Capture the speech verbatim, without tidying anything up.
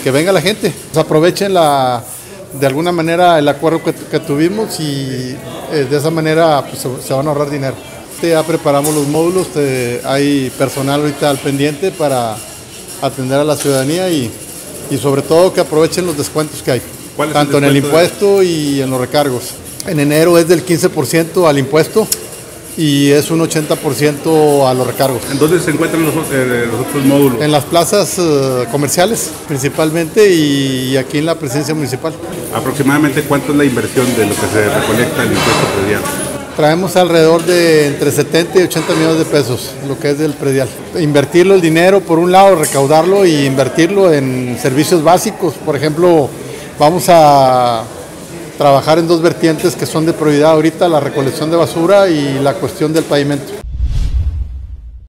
que venga la gente, pues aprovechen la, de alguna manera el acuerdo que, que tuvimos y eh, de esa manera pues, se, se van a ahorrar dinero. Ya preparamos los módulos, eh, hay personal ahorita al pendiente para atender a la ciudadanía y, y sobre todo que aprovechen los descuentos que hay, tanto en el impuesto y en los recargos. En enero es del quince por ciento al impuesto y es un ochenta por ciento a los recargos. ¿En dónde se encuentran los, eh, los otros módulos? En las plazas eh, comerciales principalmente y aquí en la presidencia municipal. ¿Aproximadamente cuánto es la inversión de lo que se recolecta el impuesto predial? Traemos alrededor de entre setenta y ochenta millones de pesos, lo que es del predial. Invertirlo el dinero, por un lado, recaudarlo y invertirlo en servicios básicos. Por ejemplo, vamos a trabajar en dos vertientes que son de prioridad ahorita, la recolección de basura y la cuestión del pavimento.